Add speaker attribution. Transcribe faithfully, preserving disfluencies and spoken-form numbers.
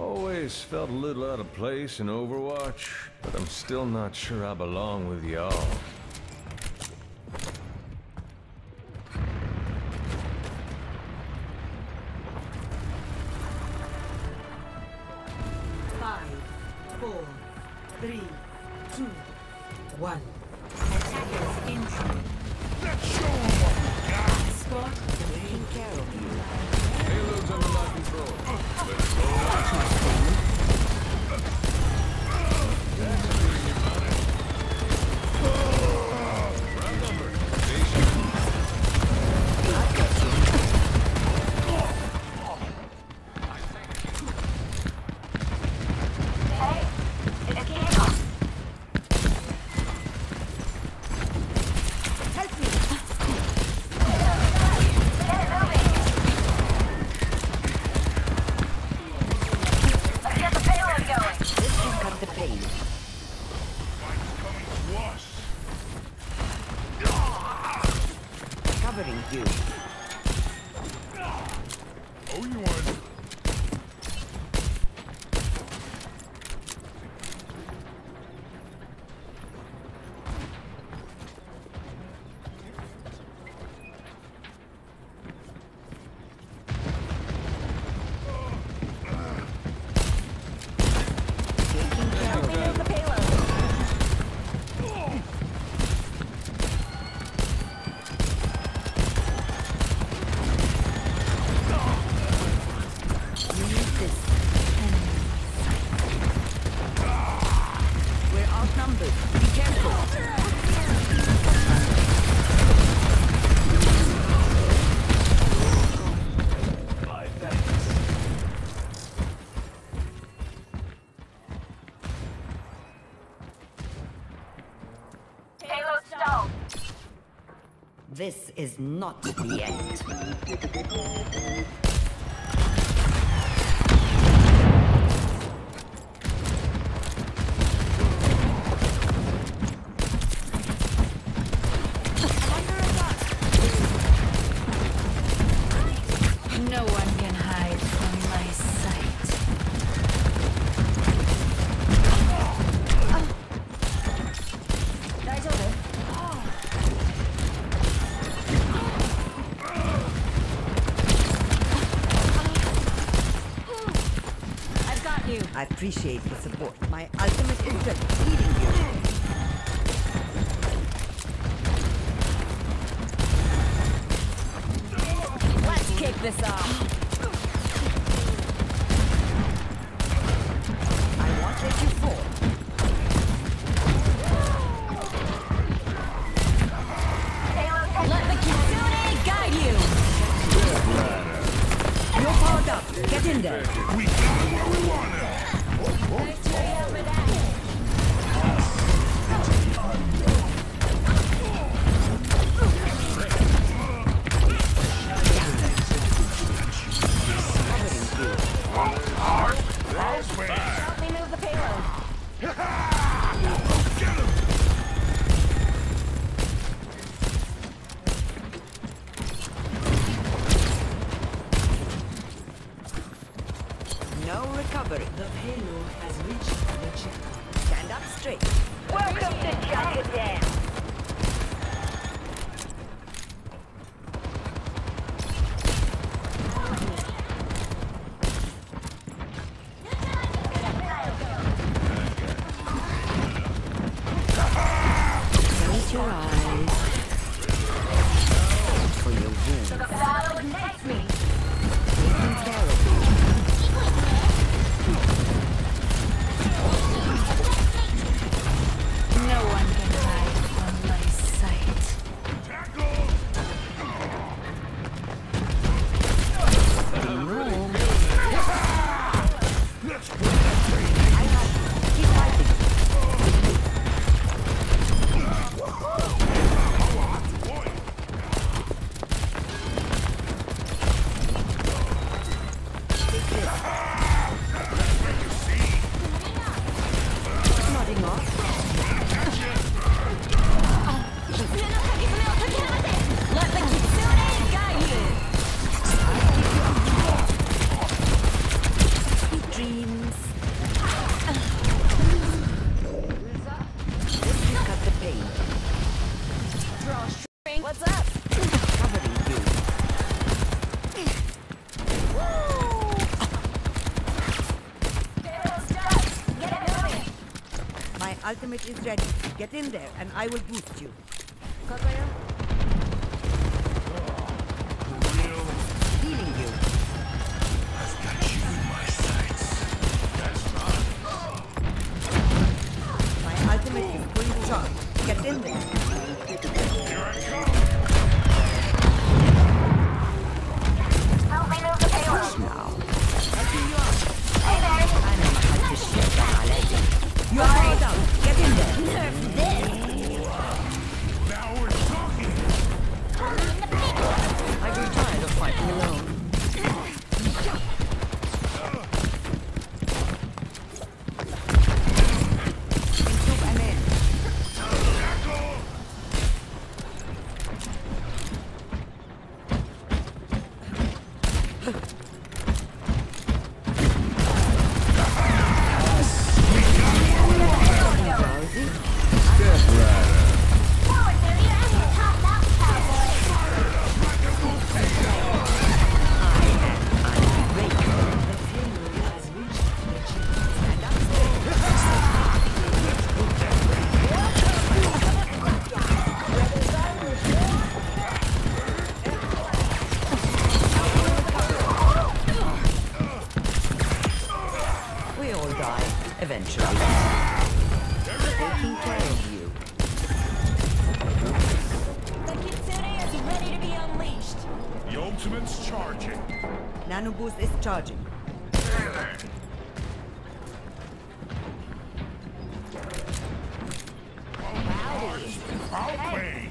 Speaker 1: always felt a little out of place in Overwatch, but I'm still not sure I belong with y'all.
Speaker 2: Five, four, three, two, one. Attackers incoming.
Speaker 3: Let's show 'em what we got!
Speaker 2: Spot taking care of you.
Speaker 1: Payload's under my control. Let's go.
Speaker 2: You.
Speaker 3: Oh, you want?
Speaker 2: This is not the end.
Speaker 4: No one can hide from my sight. I've got you.
Speaker 2: I appreciate the support. My ultimate is just leading you.
Speaker 4: Let's kick this off.
Speaker 2: I won't let you fall.
Speaker 4: Let the Kitsune guide you.
Speaker 2: You're powered up. Get in there.
Speaker 3: We got it where we want it!
Speaker 4: Help me move the payload.
Speaker 3: Get him!
Speaker 2: No recovery.
Speaker 5: The payload has reached the checkpoint.
Speaker 2: Stand up straight.
Speaker 4: Welcome to Junkertown.
Speaker 2: Close your eyes. For your wounds.
Speaker 4: The battle ignites me.
Speaker 2: Taking care of you.
Speaker 4: No one can hide from
Speaker 2: ultimate is ready. Get in there and I will boost you. Kakaya? Healing you.
Speaker 3: I've got you in my sights. That's not.
Speaker 2: My ultimate is fully charged. Get in there.
Speaker 3: Here I come.
Speaker 6: Help me move the payload.
Speaker 2: Now. I know how to shit the hell. You are all down. Get in there.
Speaker 6: Nerf this.
Speaker 3: Now we're talking.
Speaker 2: I grew tired of fighting alone. Insub Amen. Drowsy?
Speaker 1: Step right.
Speaker 6: Forward, Barrier. Top that cowboy.
Speaker 5: The payload has reached the checkpoint.
Speaker 2: We all die, eventually. Taking care of you.
Speaker 6: The Kitsune is ready to be unleashed.
Speaker 3: The ultimate's charging.
Speaker 2: Nano boost is charging.
Speaker 3: I'll pay.